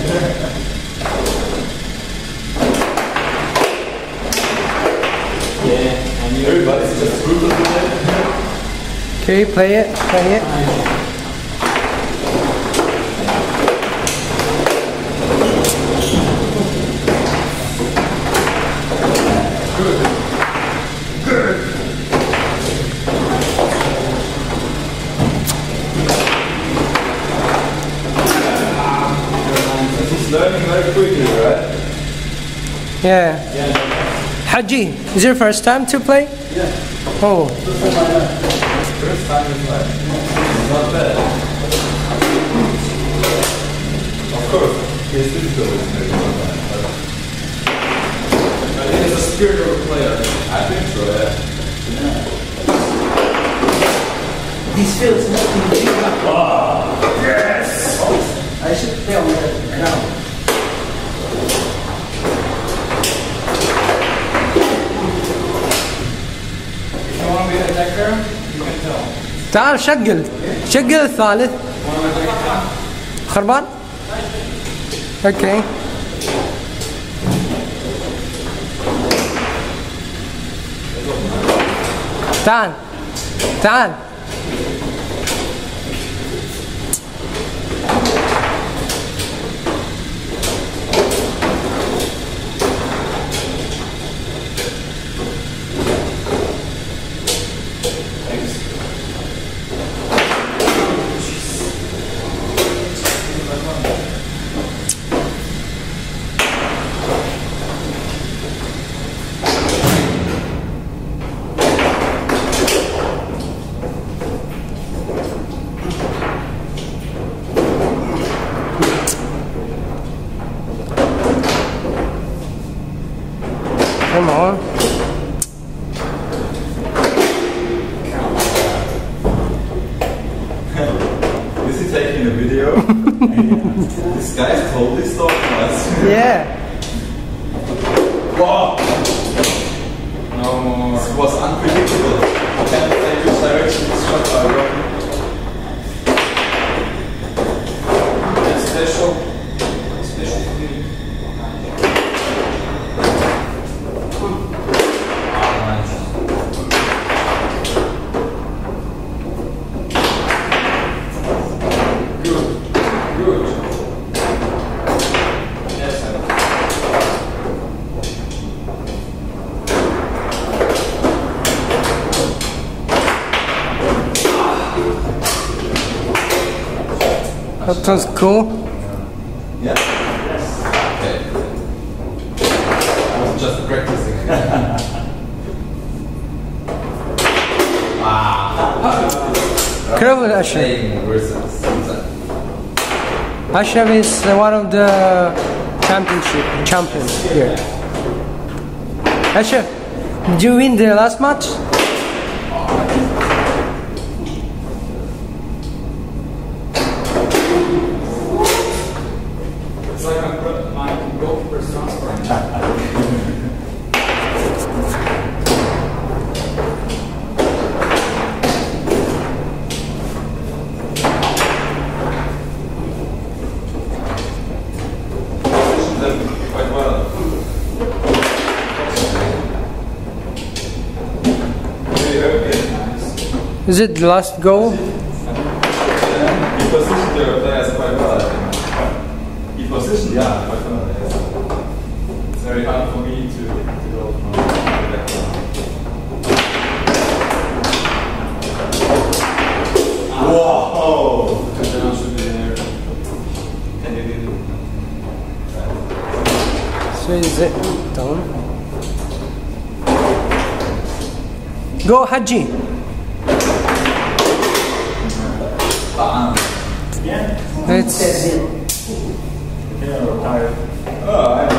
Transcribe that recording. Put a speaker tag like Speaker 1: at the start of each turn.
Speaker 1: Yeah, and everybody's just brutal today.
Speaker 2: Okay, play it.
Speaker 1: He's learning very quickly, right?
Speaker 2: Yeah. Haji, is it your first time to play?
Speaker 1: Yeah.
Speaker 2: Oh.
Speaker 1: First time is like, not bad. Of course, he's difficult is maybe not bad, but I think he's a spiritual player. I think so, yeah.
Speaker 3: These fields must be big enough.
Speaker 1: Oh, yes!
Speaker 3: I should play on the ground.
Speaker 1: If you want to be an attacker, you can tell.
Speaker 2: تعال شغل الثالث. خربان؟ اوكي. تعال. Come on.
Speaker 1: Is he taking a video? This guy is totally stalking us.
Speaker 2: Yeah.
Speaker 1: Wow! No more. This was unpredictable. I can't say which direction this shot are going. Special feeling.
Speaker 2: That was cool.
Speaker 1: Yeah? Yes. Okay. I was just practicing.
Speaker 2: Incredible, Ashraf.
Speaker 1: Playing versus.
Speaker 2: Ashraf is one of the champions here. Ashraf, did you win the last match?
Speaker 1: It's like my goalkeeper's transferring. Quite well.
Speaker 2: Is it the last goal?
Speaker 1: He positioned the players quite well, I think. He positioned, yeah, quite well, yes. It's very hard for me to go from the background. Whoa! Then should be there. Can you do it?
Speaker 2: So is it down? Go Haji.
Speaker 1: Yeah?
Speaker 2: It's
Speaker 1: Oh,